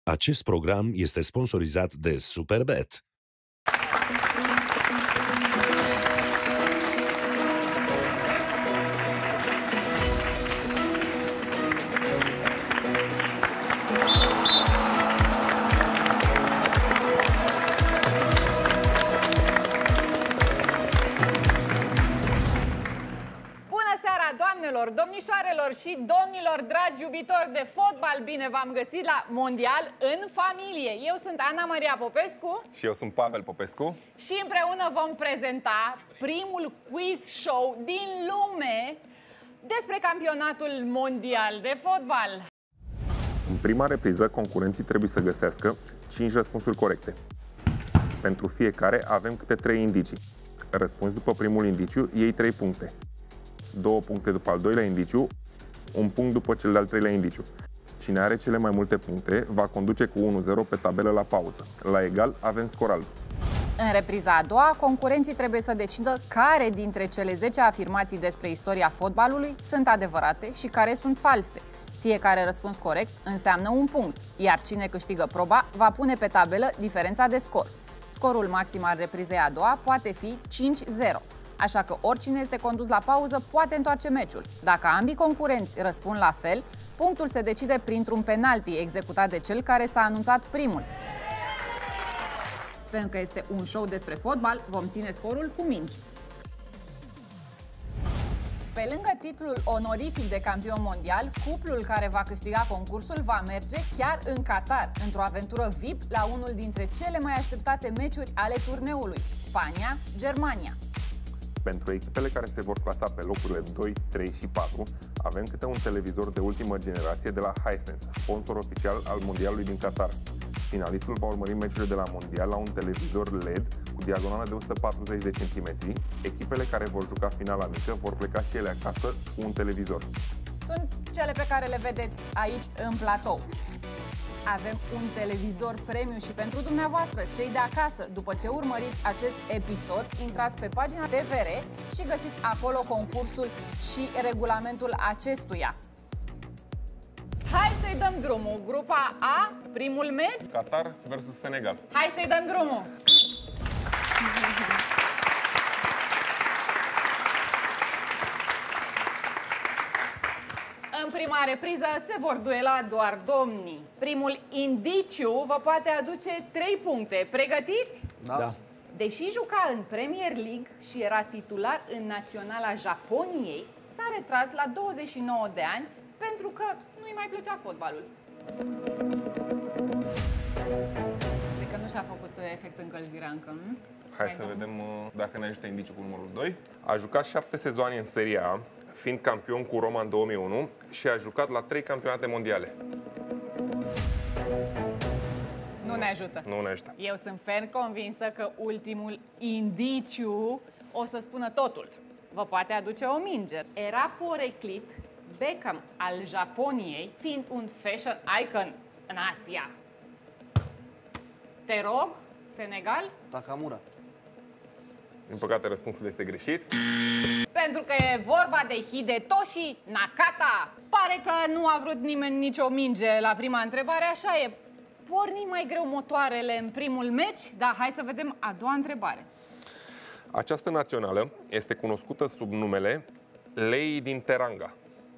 Acest program este sponsorizat de Superbet. Domnișoarelor și domnilor, dragi iubitori de fotbal, bine v-am găsit la Mondial în familie. Eu sunt Ana Maria Popescu. Și eu sunt Pavel Popescu. Și împreună vom prezenta primul quiz show din lume despre campionatul mondial de fotbal. În prima repriză, concurenții trebuie să găsească 5 răspunsuri corecte. Pentru fiecare avem câte 3 indicii. Răspunzi după primul indiciu, iei 3 puncte. 2 puncte după al doilea indiciu, 1 punct după cel de-al treilea indiciu. Cine are cele mai multe puncte va conduce cu 1-0 pe tabelă la pauză. La egal avem scor alb. În repriza a doua, concurenții trebuie să decidă care dintre cele 10 afirmații despre istoria fotbalului sunt adevărate și care sunt false. Fiecare răspuns corect înseamnă 1 punct, iar cine câștigă proba va pune pe tabelă diferența de scor. Scorul maxim al reprizei a doua poate fi 5-0. Așa că oricine este condus la pauză poate întoarce meciul. Dacă ambii concurenți răspund la fel, punctul se decide printr-un penalti executat de cel care s-a anunțat primul. Pentru că este un show despre fotbal, vom ține scorul cu mingi. Pe lângă titlul onorific de campion mondial, cuplul care va câștiga concursul va merge chiar în Qatar, într-o aventură VIP la unul dintre cele mai așteptate meciuri ale turneului, Spania-Germania. Pentru echipele care se vor clasa pe locurile 2, 3 și 4, avem câte un televizor de ultimă generație de la Hisense, sponsor oficial al Mondialului din Qatar. Finalistul va urmări meciurile de la Mondial la un televizor LED cu diagonală de 140 de cm. Echipele care vor juca finala mică vor pleca și ele acasă cu un televizor. Sunt cele pe care le vedeți aici în platou. Avem un televizor premium și pentru dumneavoastră, cei de acasă. După ce urmăriți acest episod, intrați pe pagina TVR și găsiți acolo concursul și regulamentul acestuia. Hai să-i dăm drumul. Grupa A, primul meci. Qatar versus Senegal. Hai să-i dăm drumul. În prima repriză se vor duela doar domnii. Primul indiciu vă poate aduce 3 puncte. Pregătiți? Da. Deși juca în Premier League și era titular în naționala Japoniei, s-a retras la 29 de ani pentru că nu-i mai plăcea fotbalul. Cred că nu și-a făcut efect încălzirea încă, nu? Hai să vedem dacă ne ajută indiciul cu numărul 2. A jucat 7 sezoane în Serie A, fiind campion cu Roma în 2001 și a jucat la 3 campionate mondiale. Nu ne ajută. Nu ne ajută. Eu sunt ferm convinsă că ultimul indiciu o să spună totul. Vă poate aduce o minge. Era poreclit Beckham al Japoniei, fiind un fashion icon în Asia. Te rog, Senegal? Takamura. Din păcate, răspunsul este greșit. Pentru că e vorba de Hidetoshi Nakata. Pare că nu a vrut nimeni nicio minge la prima întrebare, așa e. Porni mai greu motoarele în primul meci, dar hai să vedem a doua întrebare. Această națională este cunoscută sub numele Leii din Teranga.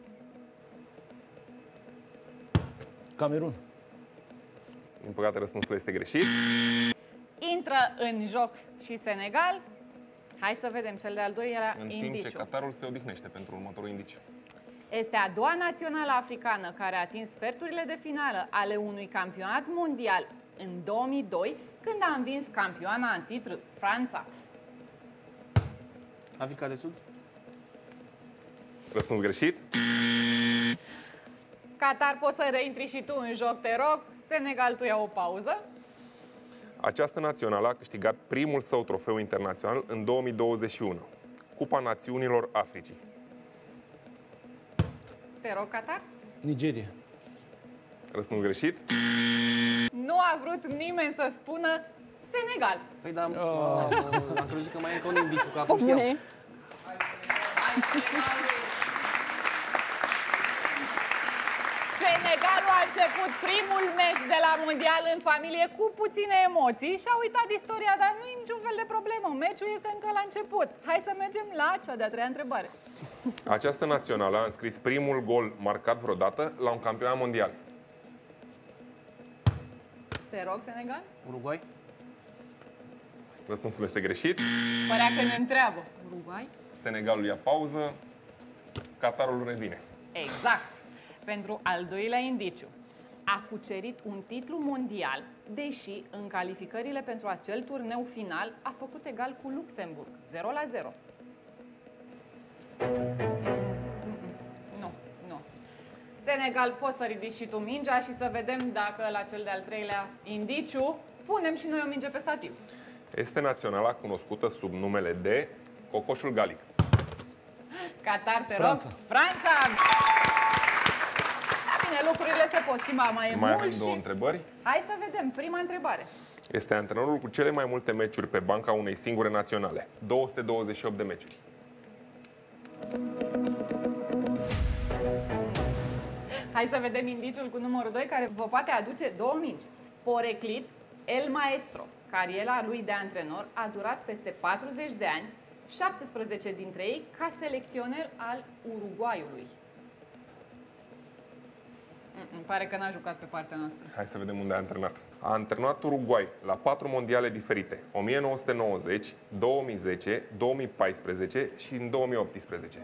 Camerun. Din păcate, răspunsul este greșit. Intră în joc și Senegal. Hai să vedem cel de-al doilea În indiciu. timp ce Qatarul se odihnește pentru următorul indiciu. Este a doua națională africană care a atins sferturile de finală ale unui campionat mondial în 2002, când a învins campioana în titlu, Franța. Africa de Sud. Răspuns greșit. Qatar, poți să reintri și tu în joc, te rog. Senegal, tu ia o pauză. Această națională a câștigat primul său trofeu internațional în 2021, Cupa Națiunilor Africii. Te rog, Qatar. Nigeria. Răspuns greșit. Nu a vrut nimeni să spună Senegal. Păi da, am crezut că mai e încă un indiciu, că acum știam. Senegalul a început primul meci de la Mondial în familie cu puține emoții și a uitat istoria, dar nu e niciun fel de problemă. Meciul este încă la început. Hai să mergem la cea de-a treia întrebare. Această națională a înscris primul gol marcat vreodată la un campionat mondial. Te rog, Senegal. Uruguay? Răspunsul este greșit. Părea că ne întreabă. Uruguay? Senegalul ia pauză. Qatarul revine. Exact. Pentru al doilea indiciu. A cucerit un titlu mondial, deși în calificările pentru acel turneu final a făcut egal cu Luxemburg, 0-0. Nu. Senegal, poți să ridici și tu mingea și să vedem dacă la cel de-al treilea indiciu punem și noi o minge pe stativ. Este naționala cunoscută sub numele de Cocoșul Galic. Qatar, te Franța. rog. Franța! Da, bine, lucrurile se pot schimba mai Mai mult avem și... două întrebări. Hai să vedem. Prima întrebare. Este antrenorul cu cele mai multe meciuri pe banca unei singure naționale. 228 de meciuri. Hai să vedem indiciul cu numărul 2, care vă poate aduce două mingi. Poreclit El Maestro. Cariera lui de antrenor a durat peste 40 de ani, 17 dintre ei ca selecționer al Uruguayului. Îmi pare că n-a jucat pe partea noastră. Hai să vedem unde a antrenat. A antrenat Uruguay la 4 mondiale diferite. 1990, 2010, 2014 și în 2018.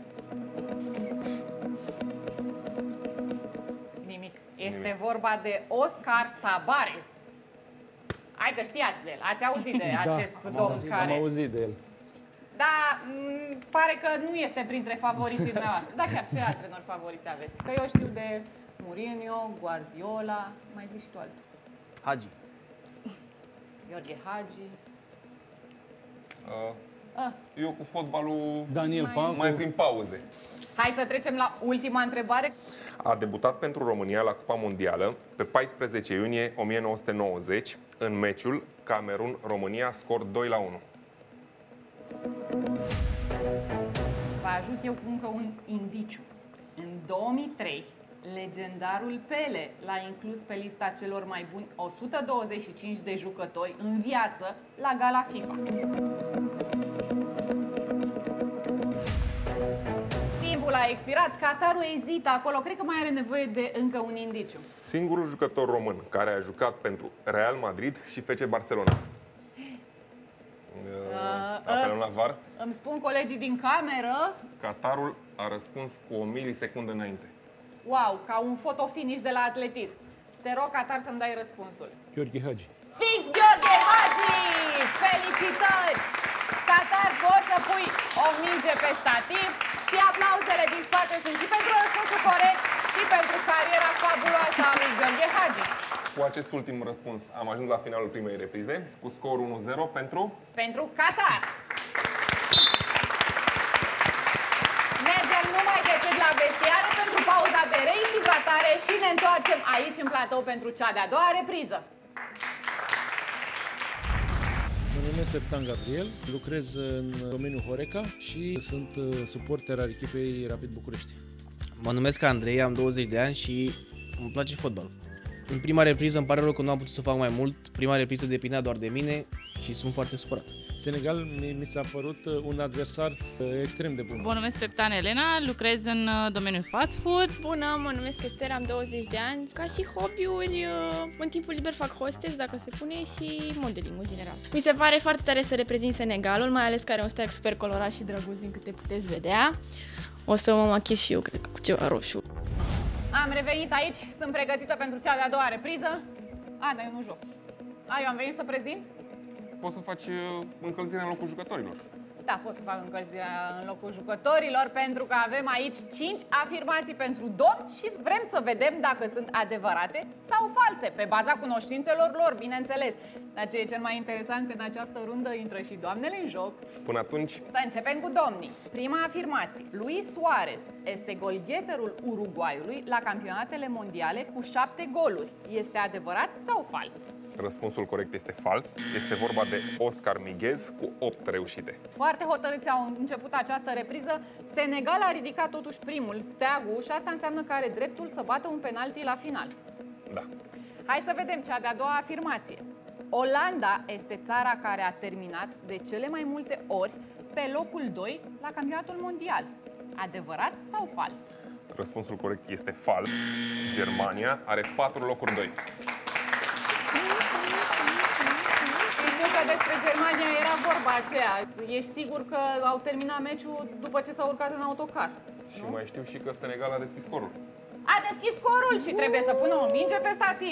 Nimic. Este vorba de Oscar Tabares. Hai că știați de el. Ați auzit de acest domn care... Am auzit de el. Da, pare că nu este printre favoriții dumneavoastră. Da, chiar ce antrenori favoriți aveți? Că eu știu de Mourinho, Guardiola, mai zici tu altul. Hagi. Gheorghe Hagi. Eu cu fotbalul Daniel Pancu. mai prin pauze. Hai să trecem la ultima întrebare. A debutat pentru România la Cupa Mondială pe 14 iunie 1990 în meciul Camerun-România, scor 2-1. Vă ajut eu cu încă un indiciu. În 2003, legendarul Pele l-a inclus pe lista celor mai buni 125 de jucători în viață la gala FIFA. Timpul a expirat, Qatarul ezită acolo, cred că mai are nevoie de încă un indiciu. Singurul jucător român care a jucat pentru Real Madrid și FC Barcelona. Apelăm la VAR. Îmi spun colegii din cameră, Qatarul a răspuns cu o milisecundă înainte. wow, ca un fotofinish de la atletism. Te rog, Qatar, să-mi dai răspunsul. Gheorghe Hagi. Fix Gheorghe Hagi! Felicitări! Qatar, poți să pui o minge pe stativ și aplauzele din spate sunt și pentru răspunsul corect și pentru cariera fabuloasă a lui Gheorghe Hagi. Cu acest ultim răspuns am ajuns la finalul primei reprize, cu scor 1-0 pentru... Pentru Qatar. Mergem numai decât la vestiare pentru pauza de rehidratare și ne întoarcem aici în platou pentru cea de-a doua repriză. Mă numesc Capitan Gabriel, lucrez în domeniul Horeca și sunt suporter al echipei Rapid București. Mă numesc Andrei, am 20 de ani și îmi place fotbal. În prima repriză îmi pare rău că nu am putut să fac mai mult. Prima repriză depindea doar de mine și sunt foarte supărat. Senegal mi s-a părut un adversar extrem de bun. Mă numesc Peptan Elena, lucrez în domeniul fast food. Bună, mă numesc Esther, am 20 de ani. Ca și hobby-uri, în timpul liber fac hostess, dacă se pune, și modeling în general. Mi se pare foarte tare să reprezint Senegalul, mai ales că are un steag super colorat și drăguț, din câte puteți vedea. O să mă machiez și eu, cred că, cu ceva roșu. Am revenit aici, sunt pregătită pentru cea de-a doua repriză. Dar eu nu joc. Eu am venit să prezint? Poți să faci încălzirea în locul jucătorilor. Da, pot să fac încălzirea în locul jucătorilor, pentru că avem aici 5 afirmații pentru domn și vrem să vedem dacă sunt adevărate sau false, pe baza cunoștințelor lor, bineînțeles. Dar ce e cel mai interesant, că în această rundă intră și doamnele în joc. Până atunci, Să începem cu domnii. Prima afirmație. Luis Suarez este golgheterul Uruguayului la campionatele mondiale cu 7 goluri. Este adevărat sau fals? răspunsul corect este fals. Este vorba de Oscar Miguez cu 8 reușite. Foarte hotărâți au început această repriză. Senegal a ridicat totuși primul steagul și asta înseamnă că are dreptul să bată un penalti la final. Da. Hai să vedem cea de-a doua afirmație. Olanda este țara care a terminat de cele mai multe ori pe locul 2 la campionatul mondial. Adevărat sau fals? Răspunsul corect este fals. Germania are 4 locuri 2. Și știu că despre Germania era vorba aceea. Ești sigur că au terminat meciul după ce s-au urcat în autocar? Și mai știu și că Senegal a deschis scorul. A deschis scorul și trebuie să pună o minge pe stativ.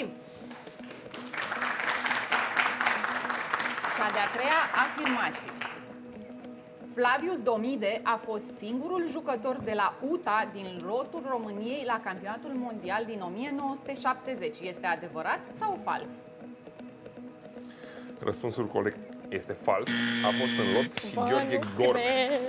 Cea de-a treia afirmație. Flavius Domide a fost singurul jucător de la UTA din lotul României la campionatul mondial din 1970. Este adevărat sau fals? Răspunsul corect este fals. A fost în lot și Gheorghe Gorg.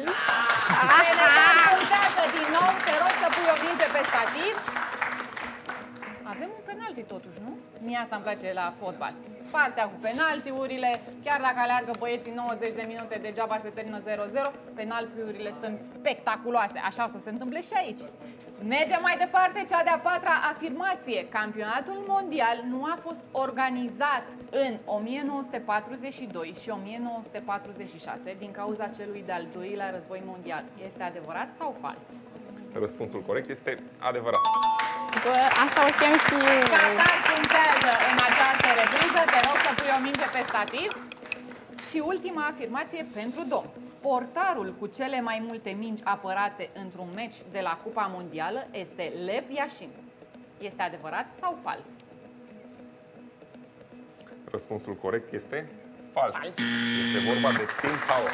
Punctează din nou, te rog să pui o minge pe stativ. Avem un penalti totuși, nu? Mie asta îmi place la fotbal. Partea cu penaltiurile, chiar dacă aleargă băieții 90 de minute, degeaba se termină 0-0, penaltiurile sunt spectaculoase. Așa o să se întâmple și aici. Mergem mai departe, cea de-a patra afirmație. Campionatul mondial nu a fost organizat în 1942 și 1946 din cauza celui de-al doilea război mondial. Este adevărat sau fals? Răspunsul corect este adevărat. Bă, asta o știam și eu. Qatar punctează în această repriză. Te rog să pui o minge pe stativ. Și ultima afirmație pentru domn. Portarul cu cele mai multe mingi apărate într-un meci de la Cupa Mondială este Lev Yashin. Este adevărat sau fals? Răspunsul corect este fals. Este vorba de Tim Howard.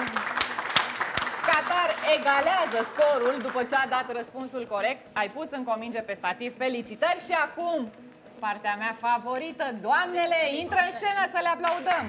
Qatar egalează scorul după ce a dat răspunsul corect. Ai pus încă o minge pe stativ. Felicitări și acum partea mea favorită. Doamnele, intră în scenă să le aplaudăm.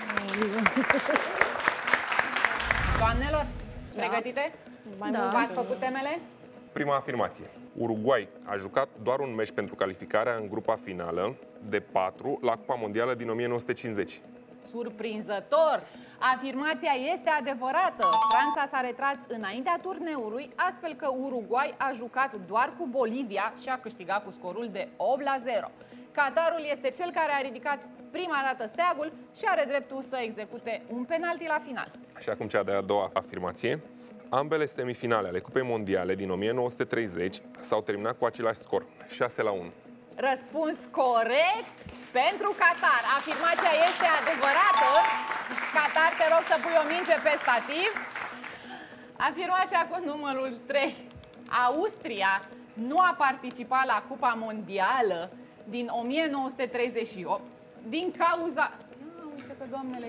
Doamnelor, pregătite? Da. V-ați făcut temele? Prima afirmație. Uruguay a jucat doar un meci pentru calificarea în grupa finală de 4 la Cupa Mondială din 1950. Surprinzător! Afirmația este adevărată. Franța s-a retras înaintea turneului, astfel că Uruguay a jucat doar cu Bolivia și a câștigat cu scorul de 8-0. Qatarul este cel care a ridicat prima dată steagul și are dreptul să execute un penalti la final. Și acum cea de-a doua afirmație. Ambele semifinale ale Cupei Mondiale din 1930 s-au terminat cu același scor, 6-1. Răspuns corect pentru Qatar. Afirmația este adevărată. Qatar, te rog să pui o minge pe stativ. Afirmația cu numărul 3. Austria nu a participat la Cupa Mondială din 1938 din cauza... uite că doamnele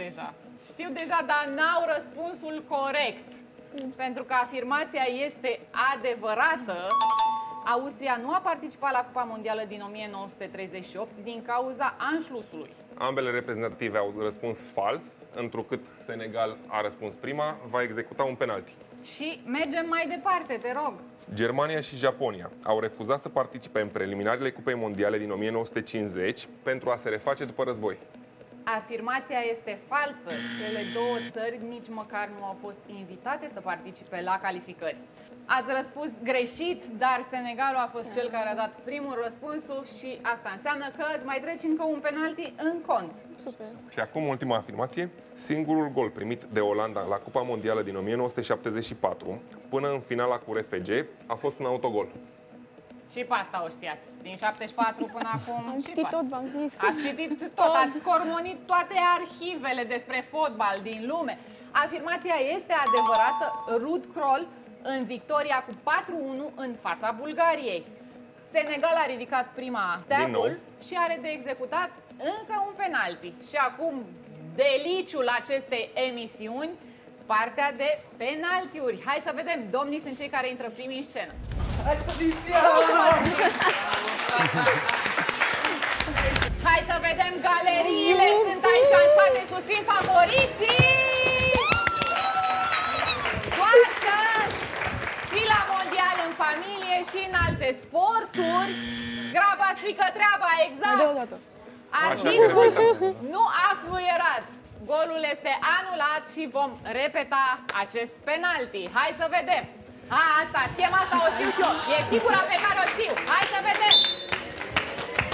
știu deja, dar n-au răspunsul corect. Pentru că afirmația este adevărată. Austria nu a participat la Cupa Mondială din 1938 din cauza Anschlussului. Ambele reprezentative au răspuns fals, întrucât Senegal a răspuns prima, va executa un penalti. Și mergem mai departe, te rog. Germania și Japonia au refuzat să participe în preliminariile Cupei Mondiale din 1950 pentru a se reface după război. Afirmația este falsă. Cele două țări nici măcar nu au fost invitate să participe la calificări. Ați răspuns greșit, dar Senegalul a fost cel care a dat primul răspunsul și asta înseamnă că îți mai treci încă un penalti în cont. Super. Și acum ultima afirmație. Singurul gol primit de Olanda la Cupa Mondială din 1974 până în finala cu RFG a fost un autogol. Și pe asta o știați. Din 74 până acum. Am citit tot, v-am zis. Ați citit tot, ați scormonit toate arhivele despre fotbal din lume. Afirmația este adevărată. Ruud Krol în victoria cu 4-1 în fața Bulgariei. Senegal a ridicat prima steagul și are de executat încă un penalti. Și acum deliciul acestei emisiuni, partea de penaltiuri. Hai să vedem, domnii sunt cei care intră primii în scenă. Hai să vedem galeriile, sunt aici în spate, susțin favoriții! Toată și la mondial în familie și în alte sporturi. Graba strică treaba, exact! Arbitrul nu a fluierat. Golul este anulat și vom repeta acest penalti. Hai să vedem! Asta, schema asta o știu și eu. E singura pe care o știu. Hai să vedem!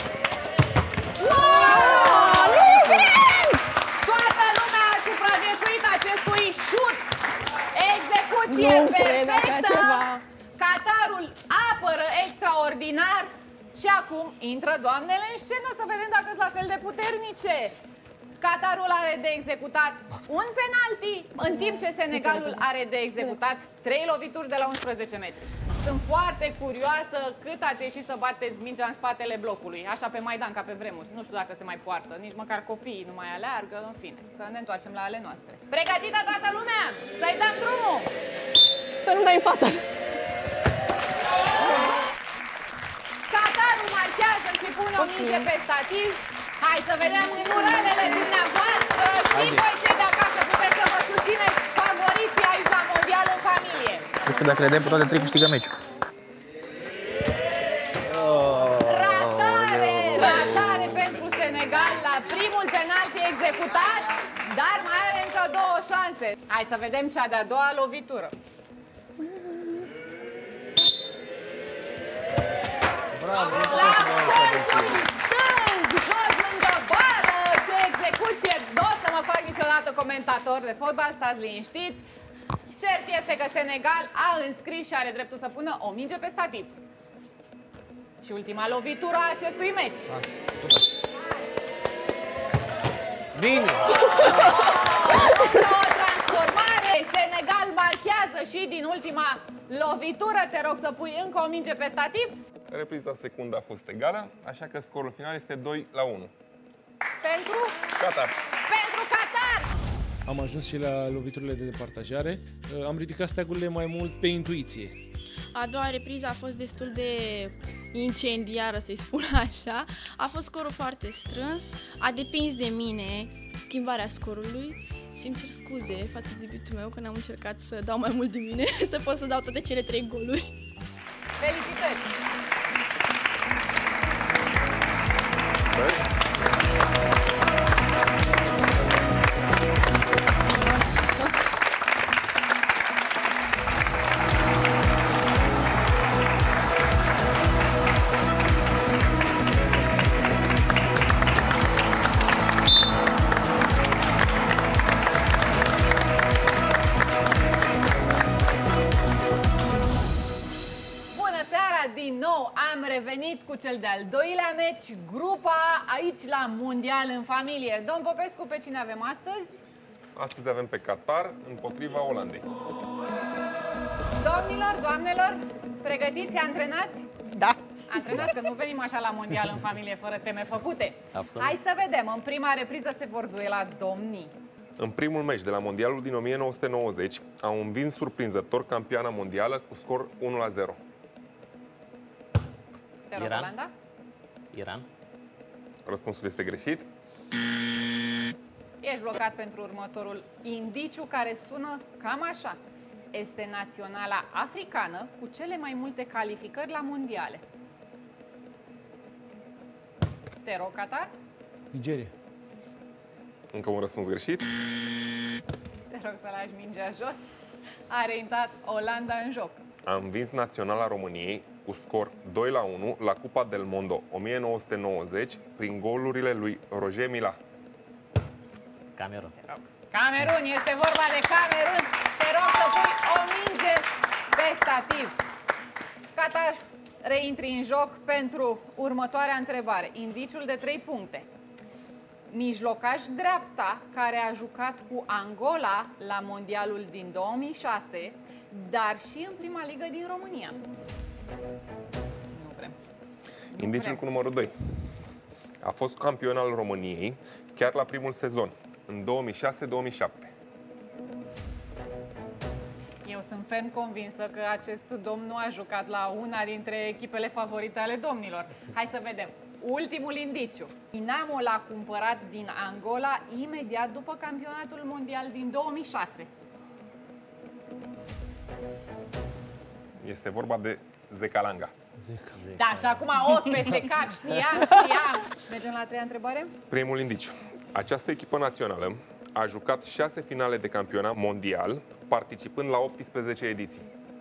acum intră doamnele în scenă să vedem dacă sunt la fel de puternice. Qatarul are de executat un penalti, în timp ce Senegalul are de executat 3 lovituri de la 11 metri. Sunt foarte curioasă cât ați ieșit să bateți mingea în spatele blocului, așa pe Maidan, ca pe vremuri. Nu știu dacă se mai poartă, nici măcar copiii nu mai aleargă, în fine. Să ne întoarcem la ale noastre. Pregătită toată lumea? Să-i dăm drumul! Să nu dai în față! Qatarul marchează și pune o minge pe stativ. Hai să vedem în uralele dumneavoastră și voi cei de acasă puteți să vă susțineți favoriții aici la Mondial în familie. Crezi că dacă le dăm pe toate 3 câștigăm meciul? Ratare pentru Senegal la primul penalti executat, dar mai are încă 2 șanse. Hai să vedem cea de-a doua lovitură. Bravo! Jos lângă bară, ce execuție! Nu o să mă fac niciodată comentator de fotbal, stați liniștiți. Cert este că Senegal a înscris și are dreptul să pună o minge pe stativ. Și ultima lovitură a acestui meci. Bine! O transformare, Senegal marchează și din ultima lovitură, te rog să pui încă o minge pe stativ. Repriza secundă a fost egală, așa că scorul final este 2-1. Pentru Qatar. Qatar! Am ajuns și la loviturile de departajare. Am ridicat steagurile mai mult pe intuiție. A doua repriză a fost destul de incendiară, să-i spun așa. A fost scorul foarte strâns, a depins de mine schimbarea scorului și îmi cer scuze față de iubitul meu că n-am încercat să dau mai mult din mine, să pot să dau toate cele 3 goluri. Felicitări! Din nou am revenit cu cel de-al doilea meci, grupa aici la Mondial în familie. Domn Popescu, pe cine avem astăzi? Astăzi avem pe Qatar împotriva Olandei. Domnilor, doamnelor, pregătiți, antrenați? Da. Antrenați, că nu venim așa la Mondial în familie fără teme făcute. Absolut. Hai să vedem, în prima repriză se vor duela domnii. În primul meci de la Mondialul din 1990 au învins surprinzător campioana mondială cu scor 1-0. Te rog, Iran? Olanda? Iran? Răspunsul este greșit. Ești blocat pentru următorul indiciu care sună cam așa. Este naționala africană cu cele mai multe calificări la mondiale. Te rog, Qatar? Nigeria. Încă un răspuns greșit. Te rog să lași mingea jos. Are intrat Olanda în joc. A învins naționala României cu scor 2-1 la Cupa del Mondo 1990 prin golurile lui Roger Mila. Camerun. Camerun, este vorba de Camerun. Te rog să pui o minge pe stativ. Qatar, reintri în joc pentru următoarea întrebare. Indiciul de 3 puncte. Mijlocaș dreapta care a jucat cu Angola la Mondialul din 2006, dar și în prima ligă din România. Nu vrem. Indiciul cu numărul 2. A fost campion al României chiar la primul sezon, în 2006-2007. Eu sunt ferm convinsă că acest domn nu a jucat la una dintre echipele favorite ale domnilor. Hai să vedem. Ultimul indiciu. Dinamo l-a cumpărat din Angola imediat după campionatul mondial din 2006. Este vorba de Zekalanga. Da, și acum ochi peste cap, știam. Mergem la a treia întrebare? Primul indiciu. Această echipă națională a jucat 6 finale de campionat mondial, participând la 18 ediții.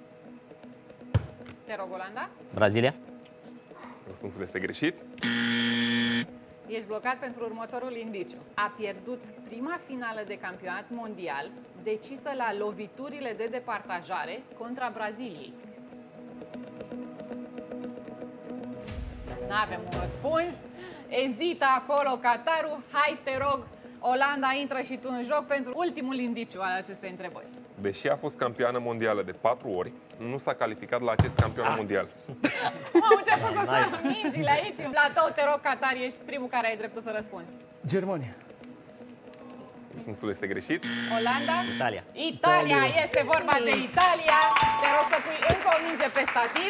Te rog, Olanda. Brazilia? Răspunsul este greșit. Ești blocat pentru următorul indiciu. A pierdut prima finală de campionat mondial, decisă la loviturile de departajare contra Braziliei. N-avem un răspuns. Ezită acolo Qatarul. Hai, te rog, Olanda, intră și tu în joc pentru ultimul indiciu al acestei întrebări. Deși a fost campioană mondială de 4 ori, nu s-a calificat la acest campionat mondial. Am început să sară mingile aici. În platou, te rog, Qatar, ești primul care ai dreptul să răspunzi. Germania. Răspunsul este greșit. Olanda? Italia. Italia, este vorba de Italia. Te rog să pui încă o minge pe stativ.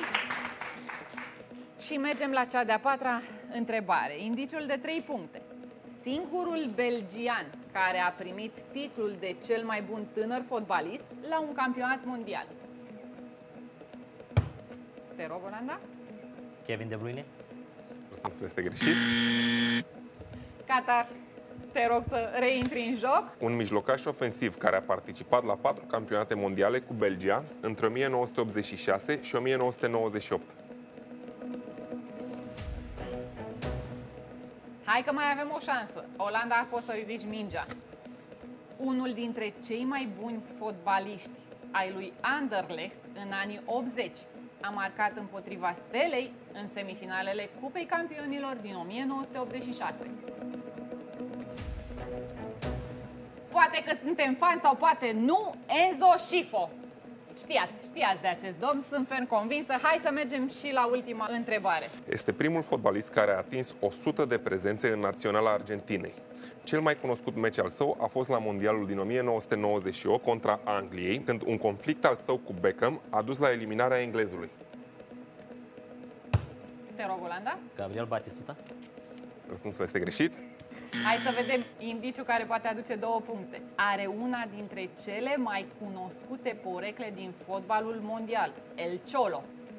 Și mergem la cea de-a patra întrebare. Indiciul de 3 puncte. Singurul belgian care a primit titlul de cel mai bun tânăr fotbalist la un campionat mondial. Te rog, Olanda. Kevin De Bruyne. Răspunsul este greșit. Qatar, te rog să reintri în joc. Un mijlocaș ofensiv care a participat la 4 campionate mondiale cu Belgia între 1986 și 1998. Hai că mai avem o șansă. Olanda, poți să ridici mingea. Unul dintre cei mai buni fotbaliști ai lui Anderlecht în anii 80 a marcat împotriva Stelei în semifinalele Cupei Campionilor din 1986. Poate că suntem fani sau poate nu, Enzo Scifo. Știați de acest domn, sunt ferm convinsă. Hai să mergem și la ultima întrebare. Este primul fotbalist care a atins 100 de prezențe în Naționala Argentinei. Cel mai cunoscut meci al său a fost la Mondialul din 1998 contra Angliei, când un conflict al său cu Beckham a dus la eliminarea englezului. Te rog, Olanda. Gabriel Batistuta. Răspunsul este greșit. Hai să vedem indiciul care poate aduce 2 puncte. Are una dintre cele mai cunoscute porecle din fotbalul mondial, El Cholo.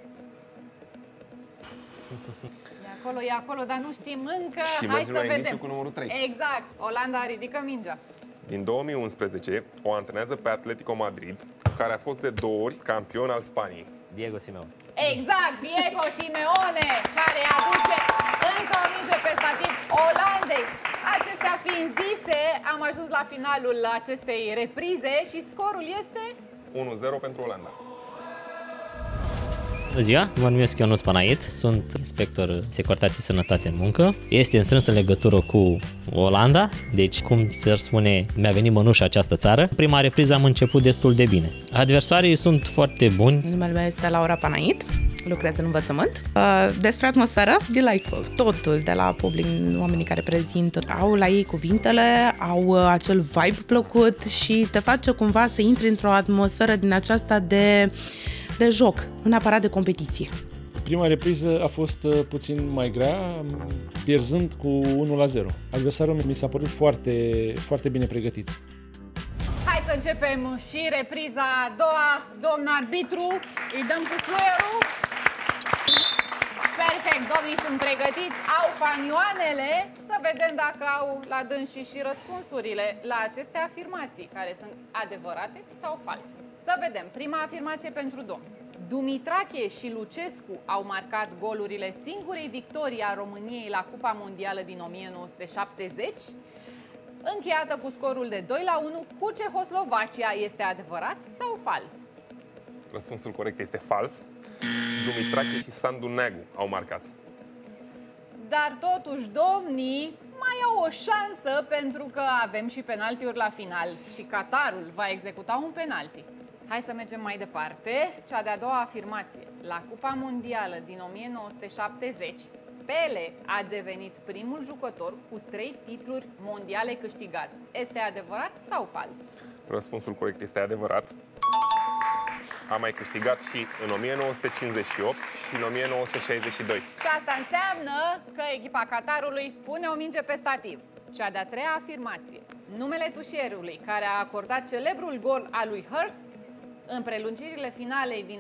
E acolo, dar nu știm încă. Și hai mergem să la vedem. indiciu cu numărul 3. Exact. Olanda, ridică mingea. Din 2011 o antrenează pe Atletico Madrid, care a fost de 2 ori campion al Spaniei. Diego Simeone. Exact, Diego Simeone, care aduce încă o minge pe stativ Olandei. Acestea fiind zise, am ajuns la finalul acestei reprize și scorul este 1-0 pentru Olanda. Bună ziua, mă numesc Ionuț Panait, sunt inspector Securitate și Sănătate în Muncă. Este în strânsă legătură cu Olanda, deci, cum se spune, mi-a venit mănușa această țară. Prima repriză am început destul de bine. Adversarii sunt foarte buni. Numele meu este Laura Panait, lucrez în învățământ. Despre atmosferă, delightful. Totul, de la public, oamenii care prezintă, au la ei cuvintele, au acel vibe plăcut și te face cumva să intri într-o atmosferă din aceasta de joc, nu neapărat de competiție. Prima repriză a fost puțin mai grea, pierzând cu 1-0. Adversarul mi s-a părut foarte bine pregătit. Hai să începem și repriza a doua. Domn arbitru, îi dăm cu fluierul. Perfect, domnii sunt pregătiți, au panioanele. Să vedem dacă au la dânsii și răspunsurile la aceste afirmații, care sunt adevărate sau false. Să vedem, prima afirmație pentru domn. Dumitrache și Lucescu au marcat golurile singurei victorii a României la Cupa Mondială din 1970, încheiată cu scorul de 2-1 cu Cehoslovacia. Este adevărat sau fals? Răspunsul corect este fals. Dumitrache și Sandu Neagu au marcat. Dar totuși, domnii mai au o șansă, pentru că avem și penaltiuri la final și Qatarul va executa un penalti. Hai să mergem mai departe. Cea de-a doua afirmație. La Cupa Mondială din 1970, Pele a devenit primul jucător cu 3 titluri mondiale câștigate. Este adevărat sau fals? Răspunsul corect este adevărat. A mai câștigat și în 1958 și în 1962. Și asta înseamnă că echipa Qatarului pune o minge pe stativ. Cea de-a treia afirmație. Numele tușierului care a acordat celebrul gol al lui Hurst în prelungirile finalei din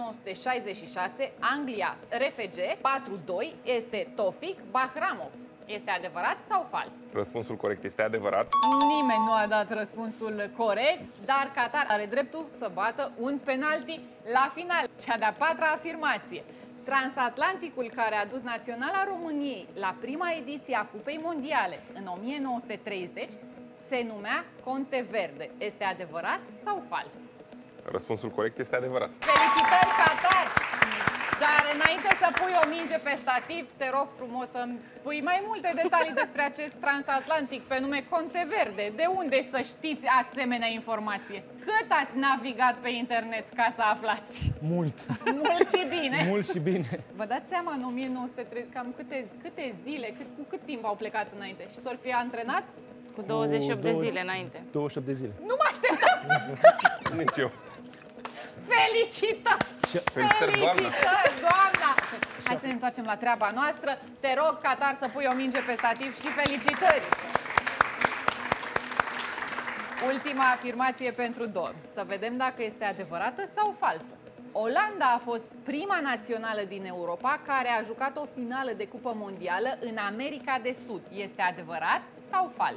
1966, Anglia RFG 4-2, este Tofik Bahramov. Este adevărat sau fals? Răspunsul corect este adevărat. Nimeni nu a dat răspunsul corect, dar Qatar are dreptul să bată un penalti la final. Cea de-a patra afirmație. Transatlanticul care a dus naționala României la prima ediție a Cupei Mondiale în 1930 se numea Conteverde. Este adevărat sau fals? Răspunsul corect este adevărat. Felicitări, Qatar! Dar înainte să pui o minge pe stativ, te rog frumos să-mi spui mai multe detalii despre acest transatlantic pe nume Conteverde. De unde să știți asemenea informație? Cât ați navigat pe internet ca să aflați? Mult. Mult și bine. Mult și bine. Vă dați seama, în 1930, cam câte zile, cu cât timp au plecat înainte? Și s-or fi antrenat? Cu 28 de zile înainte. 28 de zile. Nu mă așteptam! Nici eu. Felicitări! Felicitări, doamna! Doamna! Hai să ne întoarcem la treaba noastră. Te rog, Qatar, să pui o minge pe stativ și felicitări! Ultima afirmație pentru Dor. Să vedem dacă este adevărată sau falsă. Olanda a fost prima națională din Europa care a jucat o finală de Cupă Mondială în America de Sud. Este adevărat sau fals?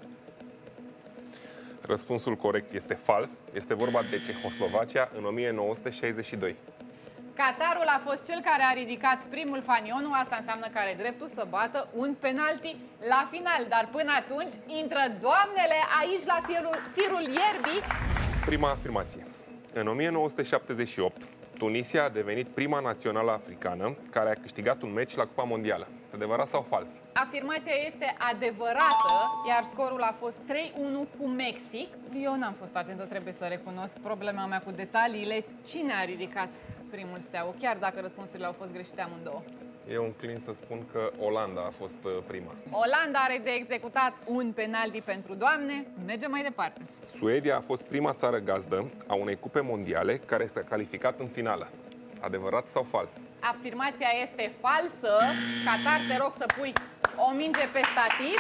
Răspunsul corect este fals. Este vorba de Cehoslovacia în 1962. Qatarul a fost cel care a ridicat primul fanionu, asta înseamnă că are dreptul să bată un penalti la final. Dar până atunci intră doamnele aici la firul ierbii. Prima afirmație. În 1978, Tunisia a devenit prima națională africană care a câștigat un meci la Cupa Mondială. Este adevărat sau fals? Afirmația este adevărată, iar scorul a fost 3-1 cu Mexic. Eu n-am fost atentă, trebuie să recunosc problema mea cu detaliile. Cine a ridicat primul steag, chiar dacă răspunsurile au fost greșite amândouă? Eu înclin să spun că Olanda a fost prima. Olanda are de executat un penalti pentru doamne. Mergem mai departe. Suedia a fost prima țară gazdă a unei cupe mondiale care s-a calificat în finală. Adevărat sau fals? Afirmația este falsă. Qatar, te rog să pui o minge pe stativ.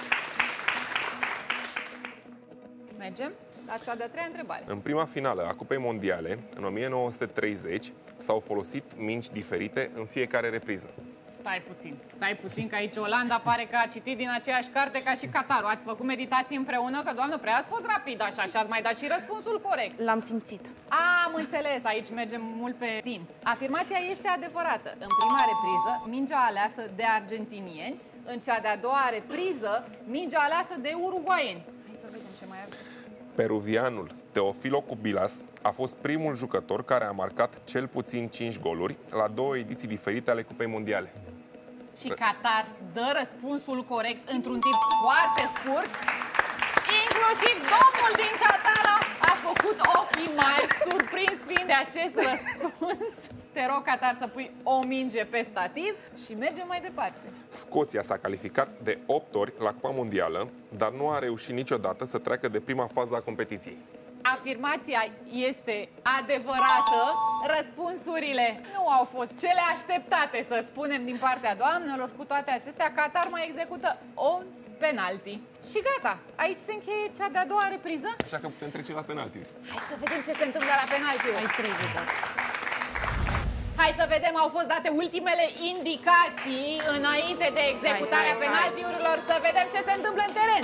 Mergem la cea de-a treia întrebare. În prima finală a Cupei Mondiale, în 1930, s-au folosit mingi diferite în fiecare repriză. Stai puțin, că aici Olanda pare că a citit din aceeași carte ca și Qatarul. Ați făcut meditații împreună? Că, doamnă, prea ați fost rapid așa și ați mai dat și răspunsul corect. L-am simțit. Am înțeles, aici mergem mult pe simț. Afirmația este adevărată. În prima repriză, mingea aleasă de argentinieni. În cea de-a doua repriză, mingea aleasă de uruguaieni. Hai să vedem ce mai avem. Peruvianul Teofilo Cubillas a fost primul jucător care a marcat cel puțin 5 goluri la 2 ediții diferite ale Cupei Mondiale. Și Qatar dă răspunsul corect într-un timp foarte scurt. Inclusiv domnul din Qatar a făcut ochii mari, surprins fiind de acest răspuns. Te rog, Qatar, să pui o minge pe stativ și mergem mai departe. Scoția s-a calificat de 8 ori la Cupa Mondială, dar nu a reușit niciodată să treacă de prima fază a competiției. Afirmația este adevărată. Răspunsurile nu au fost cele așteptate, să spunem, din partea doamnelor. Cu toate acestea, Qatar mai execută un penalti. Și gata, aici se încheie cea de-a doua repriză. Așa că putem trece la penaltiuri. Hai să vedem ce se întâmplă la penaltiuri. Hai să vedem, au fost date ultimele indicații înainte de executarea penaltiurilor. Să vedem ce se întâmplă în teren.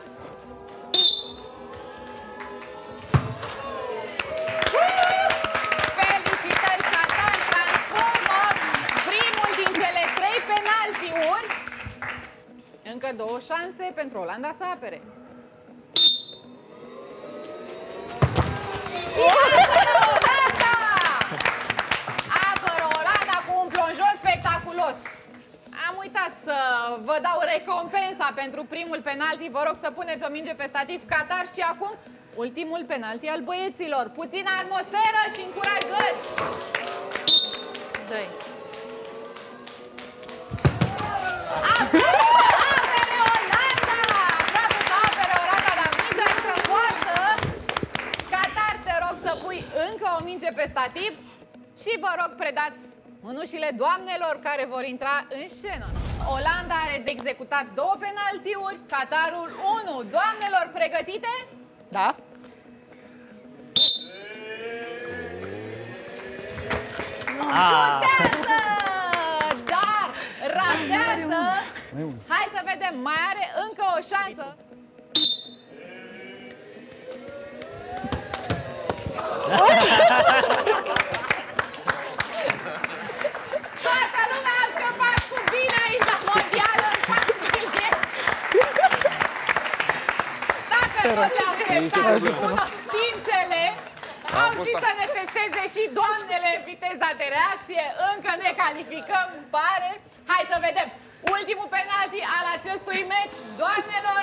Felicitări, Qatar transformă primul din cele 3 penaltiuri. Încă 2 șanse pentru Olanda să apere. Și apără Olanda cu un plonjor spectaculos. Am uitat să vă dau recompensa pentru primul penalti. Vă rog să puneți o minge pe stativ. Qatar și acum ultimul penalti al băieților. Puțină atmosferă și încurajări. Dă-i. Apere Olanda! Aproape că apere Olanda, dar mingea intră în poartă. Qatar, te rog să pui încă o minge pe stativ și vă rog predați mânușile doamnelor care vor intra în scenă. Olanda are de executat 2 penaltiuri, Qatarul 1. Doamnelor, pregătite? Da. Șutează! Dar ratează! Hai să vedem, mai are încă o șansă. Toată lumea a scăpat cu bine aici la mondial în Dacă tot le-au testat cunoștințele, Au și să ne testeze și doamnele viteza de reacție. Încă ne calificăm, pare. Hai să vedem. Ultimul penalti al acestui meci, doamnelor.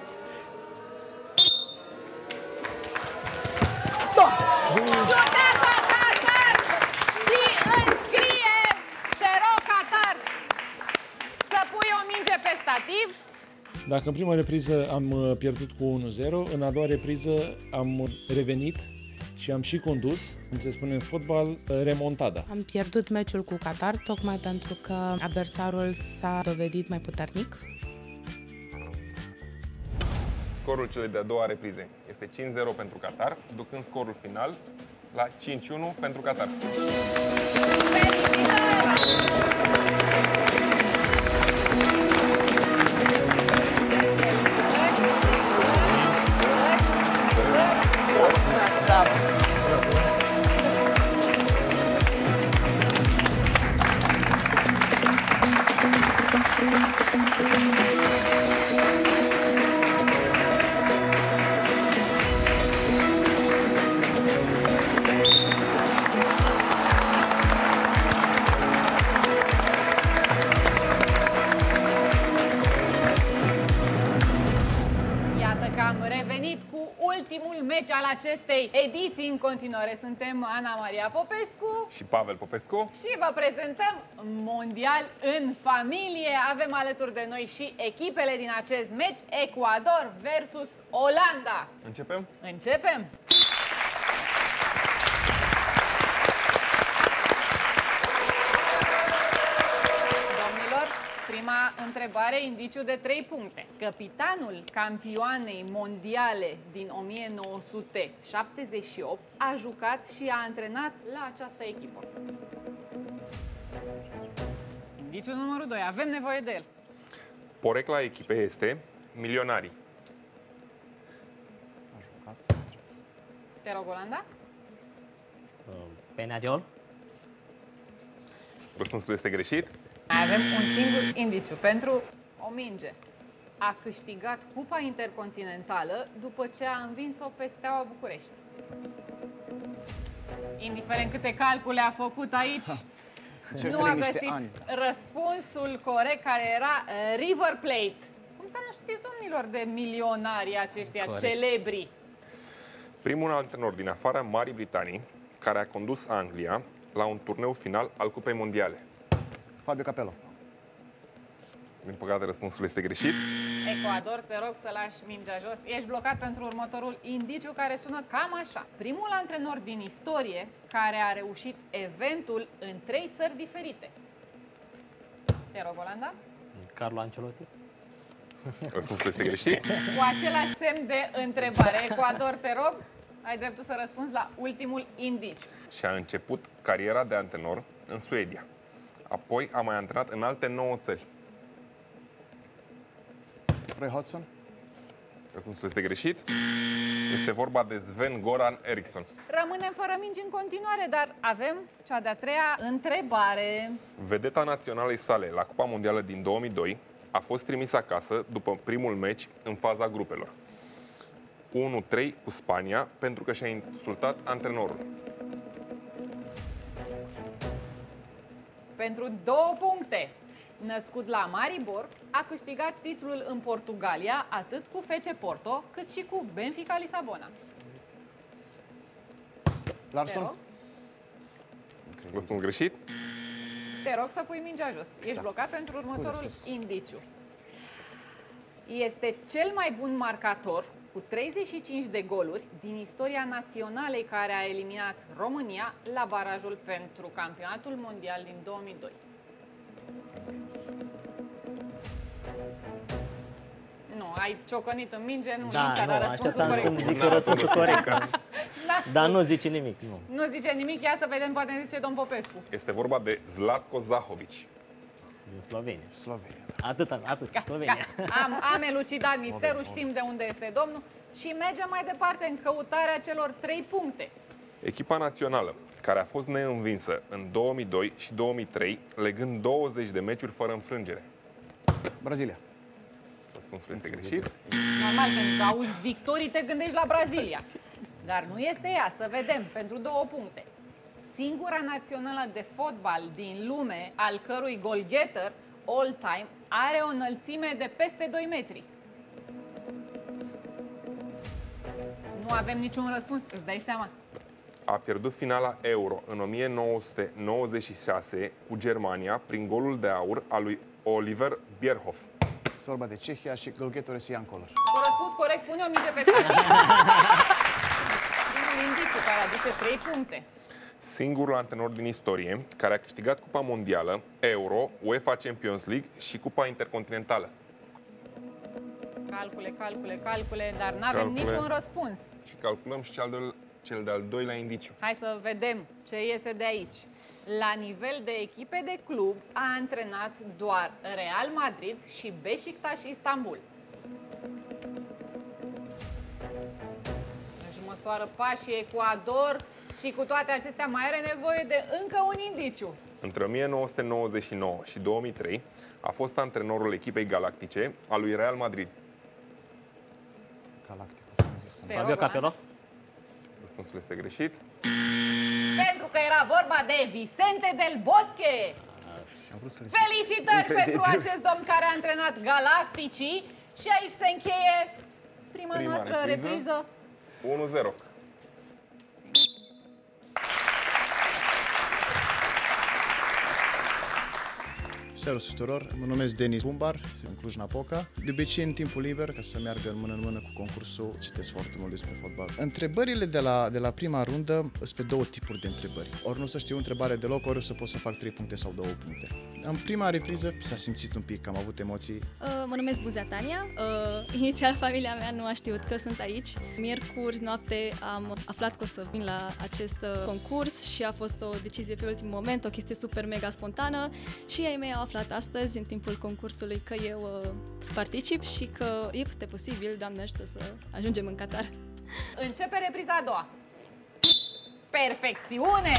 Judează Qatar și înscrie. Te rog, Qatar, să pui o minge pe stativ. Dacă în prima repriză am pierdut cu 1-0, în a doua repriză am revenit și am și condus, cum se spune în fotbal, remontada. Am pierdut meciul cu Qatar tocmai pentru că adversarul s-a dovedit mai puternic. Scorul celei de-a doua reprize este 5-0 pentru Qatar, ducând scorul final la 5-1 pentru Qatar. ultimul meci al acestei ediții. În continuare suntem Ana Maria Popescu și Pavel Popescu și vă prezentăm Mondial în familie. Avem alături de noi și echipele din acest meci, Ecuador versus Olanda. Începem? Începem! Prima întrebare, indiciu de 3 puncte. Capitanul campioanei mondiale din 1978 a jucat și a antrenat la această echipă. Indiciul numărul 2. Avem nevoie de el. Porecla echipei este Milionarii. Te rog, Olanda. Penadiol. Răspunsul este greșit. Avem un singur indiciu pentru o minge. A câștigat Cupa Intercontinentală după ce a învins-o pe Steaua București. Indiferent câte calcule a făcut aici, nu a găsit răspunsul corect, care era River Plate. Cum să nu știți, domnilor, de milionarii aceștia celebri? Primul antrenor din afara Marii Britanii care a condus Anglia la un turneu final al Cupei Mondiale. Fabio Capello. Din păcate, răspunsul este greșit. Ecuador, te rog să lași mingea jos. Ești blocat pentru următorul indiciu, care sună cam așa. Primul antrenor din istorie care a reușit eventul în 3 țări diferite. Te rog, Olanda. Carlo Ancelotti. Răspunsul este greșit. Cu același semn de întrebare. Ecuador, te rog, ai dreptul să răspunzi la ultimul indiciu. Și a început cariera de antrenor în Suedia. Apoi a mai antrenat în alte 9 țări. Roy Hodgson. Răspunsul este greșit. Este vorba de Sven-Goran Eriksson. Rămânem fără mingi în continuare, dar avem cea de-a treia întrebare. Vedeta naționalei sale la Cupa Mondială din 2002 a fost trimis acasă după primul meci în faza grupelor. 1-3 cu Spania pentru că și-a insultat antrenorul. Pentru 2 puncte. Născut la Maribor, a câștigat titlul în Portugalia atât cu FC Porto, cât și cu Benfica Lisabona. Larsson. Răspuns greșit. Te rog să pui mingea jos. Ești blocat pentru următorul indiciu. Este cel mai bun marcator cu 35 de goluri din istoria naționalei care a eliminat România la barajul pentru campionatul mondial din 2002. Nu, ai ciocănit în minge, nu da, nu, așteptam să-mi zică răspunsul corect. Dar nu zice nimic, nu. Nu zice nimic, ia să vedem, poate zice domn Popescu. Este vorba de Zlatko Zahovic. Din Slovenia. Slovenia. Atât, Slovenia. Am elucidat misterul, știm de unde este domnul și mergem mai departe în căutarea celor 3 puncte. Echipa națională, care a fost neînvinsă în 2002 și 2003, legând 20 de meciuri fără înfrângere. Brazilia. Răspunsul este greșit. Normal, pentru că auzi victorii, te gândești la Brazilia. Dar nu este ea, să vedem, pentru 2 puncte. Singura națională de fotbal din lume, al cărui goalgetter all-time are o înălțime de peste 2 metri. Nu avem niciun răspuns, îți dai seama. A pierdut finala Euro în 1996 cu Germania prin golul de aur al lui Oliver Bierhoff. Este vorba de Cehia și goalgetterul este Jan Koller. Cu răspuns corect, pune o minge pe stativ. Primul indiciu care aduce 3 puncte. Singurul antrenor din istorie care a câștigat Cupa Mondială, Euro, UEFA Champions League și Cupa Intercontinentală. Calcule, dar nu avem niciun răspuns. Și calculăm și cel de-al doilea indiciu. Hai să vedem ce iese de aici. La nivel de echipe de club a antrenat doar Real Madrid și Beşiktaş Istanbul. Își măsoară pașii Ecuador și cu toate acestea mai are nevoie de încă un indiciu. Între 1999 și 2003 a fost antrenorul echipei galactice a lui Real Madrid. Fabio Capello? Răspunsul este greșit. Pentru că era vorba de Vicente del Bosque. Felicitări pentru acest domn care a antrenat galacticii. Și aici se încheie prima noastră repriză. 1-0. Servus tuturor, mă numesc Denis Bumbar, în Cluj-Napoca. De obicei, în timpul liber, ca să meargă în mână cu concursul, citesc foarte mult despre fotbal. Întrebările de la prima rundă sunt pe 2 tipuri de întrebări. Ori nu să știu o întrebare deloc, ori să pot să fac 3 puncte sau 2 puncte. În prima repriză s-a simțit un pic, am avut emoții. Mă numesc Buzea Tania. Inițial familia mea nu a știut că sunt aici. Miercuri noapte am aflat că o să vin la acest concurs și a fost o decizie pe ultim moment, o chestie super mega spontană și ei mei au aflat astăzi, în timpul concursului, că eu să particip și că este posibil, Doamne ajută, să ajungem în Qatar. Începe repriza a doua. Perfecțiune!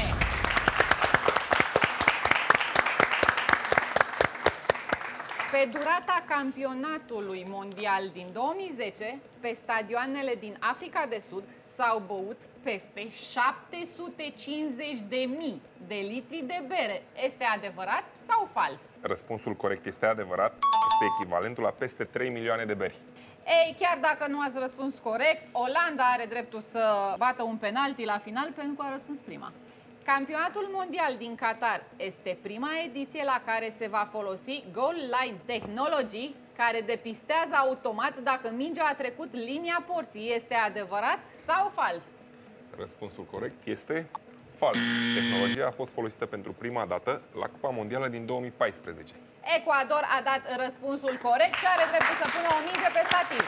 Pe durata campionatului mondial din 2010, pe stadioanele din Africa de Sud s-au băut peste 750.000 de litri de bere. Este adevărat sau fals? Răspunsul corect este adevărat. Este echivalentul la peste 3 milioane de beri. Ei, chiar dacă nu ați răspuns corect, Olanda are dreptul să bată un penalti la final pentru că a răspuns prima. Campionatul mondial din Qatar este prima ediție la care se va folosi Goal Line Technology, care depistează automat dacă mingea a trecut linia porții. Este adevărat sau fals? Răspunsul corect este fals. Tehnologia a fost folosită pentru prima dată la Cupa Mondială din 2014. Ecuador a dat răspunsul corect și are dreptul să pună o minge pe stativ.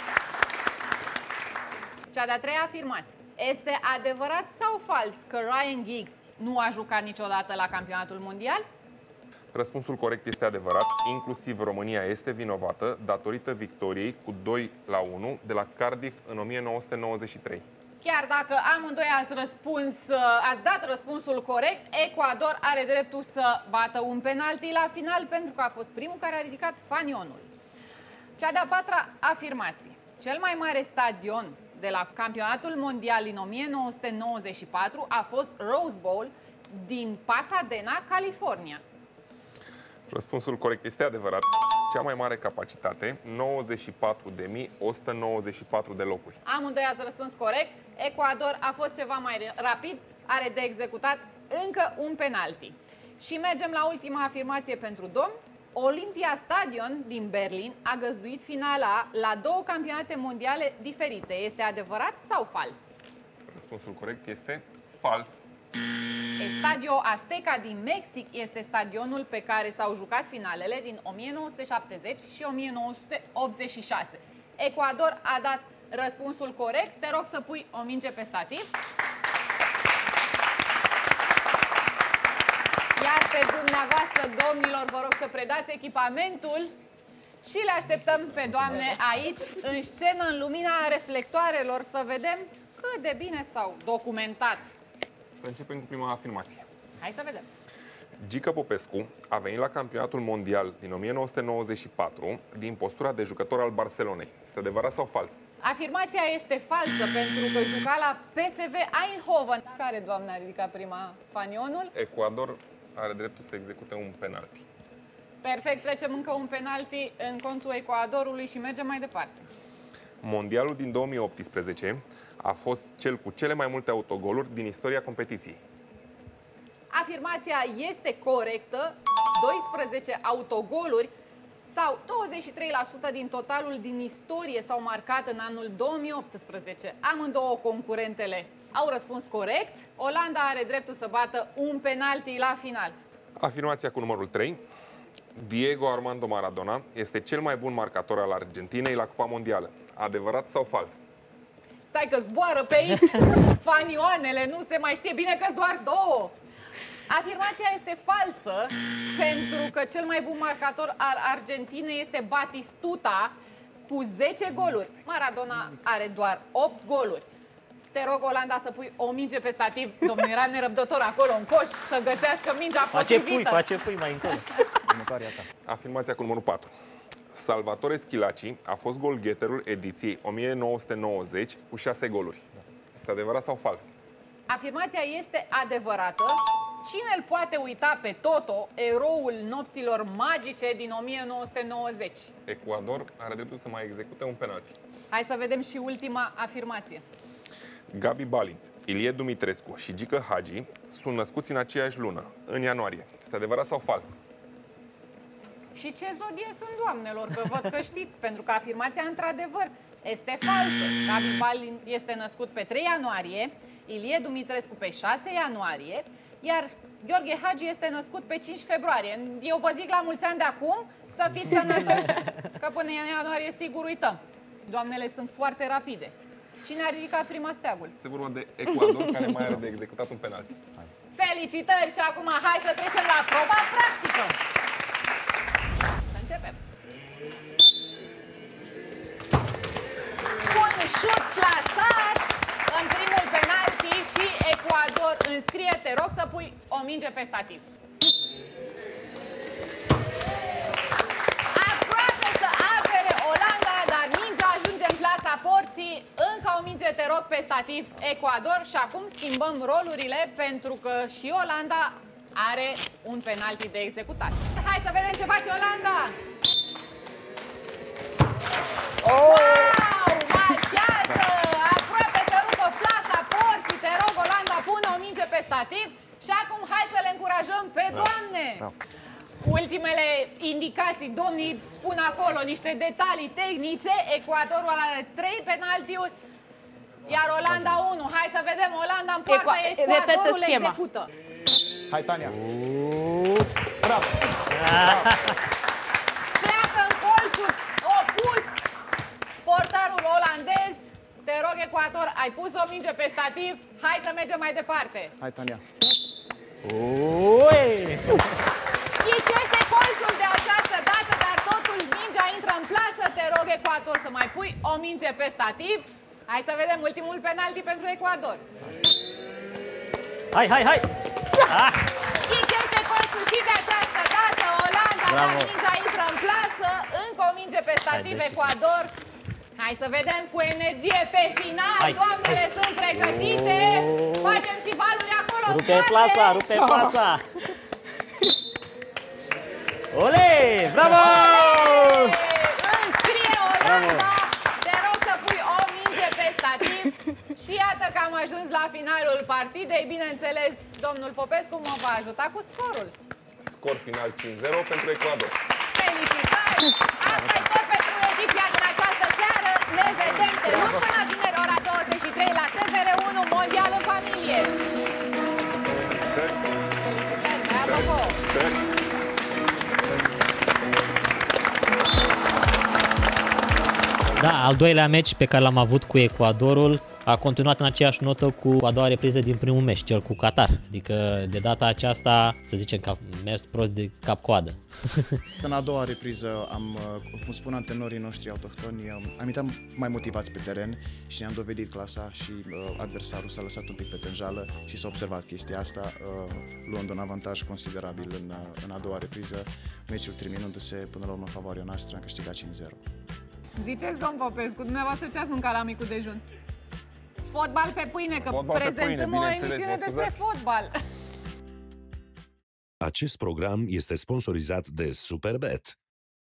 Cea de-a treia afirmație. Este adevărat sau fals că Ryan Giggs nu a jucat niciodată la campionatul mondial? Răspunsul corect este adevărat. Inclusiv România este vinovată datorită victoriei cu 2-1 de la Cardiff în 1993. Chiar dacă amândoi ați dat răspunsul corect, Ecuador are dreptul să bată un penalti la final pentru că a fost primul care a ridicat fanionul. Cea de-a patra afirmație. Cel mai mare stadion de la campionatul mondial din 1994 a fost Rose Bowl din Pasadena, California. Răspunsul corect este adevărat. Cea mai mare capacitate, 94.194 de locuri. Amândoi ați răspuns corect. Ecuador a fost ceva mai rapid, are de executat încă un penalti. Și mergem la ultima afirmație pentru domn. Olympia Stadion din Berlin a găzduit finala la 2 campionate mondiale diferite. Este adevărat sau fals? Răspunsul corect este fals. Estadio Azteca din Mexic este stadionul pe care s-au jucat finalele din 1970 și 1986. Ecuador a dat răspunsul corect. Te rog să pui o minge pe stativ. Iar pe dumneavoastră, domnilor, vă rog să predați echipamentul și le așteptăm pe doamne aici, în scenă, în lumina reflectoarelor, să vedem cât de bine s-au documentat. Să începem cu prima afirmație. Hai să vedem. Gică Popescu a venit la campionatul mondial din 1994 din postura de jucător al Barcelonei. Este adevărat sau fals? Afirmația este falsă pentru că juca la PSV Eindhoven. Care doamnă a ridicat prima fanionul? Ecuador are dreptul să execute un penalti. Perfect, trecem încă un penalti în contul Ecuadorului și mergem mai departe. Mondialul din 2018 a fost cel cu cele mai multe autogoluri din istoria competiției. Afirmația este corectă, 12 autogoluri sau 23% din totalul din istorie s-au marcat în anul 2018. Amândouă concurentele au răspuns corect. Olanda are dreptul să bată un penalti la final. Afirmația cu numărul 3. Diego Armando Maradona este cel mai bun marcator al Argentinei la Cupa Mondială. Adevărat sau fals? Stai că zboară pe aici fanioanele, nu se mai știe bine că-s doar două. Afirmația este falsă pentru că cel mai bun marcator al Argentinei este Batistuta cu 10 goluri. Maradona are doar 8 goluri. Te rog, Olanda, să pui o minge pe stativ. Domnul era nerăbdător acolo în coș să găsească mingea potrivită. Face pui mai încolo. Afirmația cu numărul 4. Salvatore Schillaci a fost golgheterul ediției 1990 cu 6 goluri. Este adevărat sau fals? Afirmația este adevărată. Cine îl poate uita pe Toto, eroul nopților magice din 1990? Ecuador are dreptul să mai execute un penalti. Hai să vedem și ultima afirmație. Gabi Balint, Ilie Dumitrescu și Gică Hagi sunt născuți în aceeași lună, în ianuarie. Este adevărat sau fals? Și ce zodie sunt, doamnelor? Că văd că știți, pentru că afirmația, într-adevăr, este falsă. Gabi Balint este născut pe 3 ianuarie, Ilie Dumitrescu pe 6 ianuarie, iar Gheorghe Hagi este născut pe 5 februarie. Eu vă zic la mulți ani de acum să fiți sănătoși, că până în ianuarie sigur uităm. Doamnele sunt foarte rapide. Cine a ridicat prima steagul? Se vorba de Ecuador, care mai are de executat un penalti. Felicitări și acum hai să trecem la proba practică. Să începem. Un șut clasat în primul penalti și Ecuador înscrie. Te rog să pui o minge pe stativ. Aproape să apere Olanda, dar mingea ajunge în plasa porții. Încă o minge, te rog, pe stativ, Ecuador. Și acum schimbăm rolurile pentru că și Olanda are un penalti de executat. Hai să vedem ce face Olanda! Wow! Marchează! Aproape să rupă plasa porții. Te rog, Olanda, pune o minge pe stativ. Și acum hai să le încurajăm pe doamne! Ultimele indicații, domnii spun acolo niște detalii tehnice. Ecuadorul are 3 penaltiuri, iar Olanda 1. Hai să vedem, Olanda în poartă, Ecuadorul execută. Hai, Tania! Bravo! Pleacă în colțul opus portarul olandez. Te rog, Ecuador, ai pus o minge pe stativ. Hai să mergem mai departe. Hai, Tania! Ghicește colțul de această dată, dar totuși mingea intră în plasă. Te rog, Ecuador, să mai pui o minge pe stativ. Hai să vedem ultimul penalti pentru Ecuador. Hai! Ghicește colțul și de această dată Olanda, dar mingea intră în plasă. Încă o minge pe stativ, Ecuador. Hai să vedem cu energie pe final. Doamnele sunt pregătite. Facem și valuri acolo. Rupe plasa! Ole! Bravo! Înscrie Olanda. Te rog să pui o minge pe stativ. Și iată că am ajuns la finalul partidei. Bineînțeles, domnul Popescu mă va ajuta cu scorul. Scor final 5-0 pentru Ecuador. Felicitări! Asta e tot pentru ediția din această seară. Ne vedem de luni până vineri, ora 23 la TVR1 Mondial în Familie. Felicitări! Bravo! Da, al doilea meci pe care l-am avut cu Ecuadorul a continuat în aceeași notă cu a doua repriză din primul meci, cel cu Qatar. Adică de data aceasta, să zicem că a mers prost de cap-coadă. În a doua repriză cum spun antenorii noștri autohtoni, am intrat mai motivați pe teren și ne-am dovedit clasa și adversarul s-a lăsat un pic pe tenjală și s-a observat chestia asta, luând un avantaj considerabil în a doua repriză, meciul terminându-se până la urmă în favoarea noastră, am câștigat 5-0. Ziceți, domn Popescu, dumneavoastră ce ați mâncat la micul dejun? Fotbal pe pâine, că prezentăm o emisiune despre fotbal. Acest program este sponsorizat de Superbet.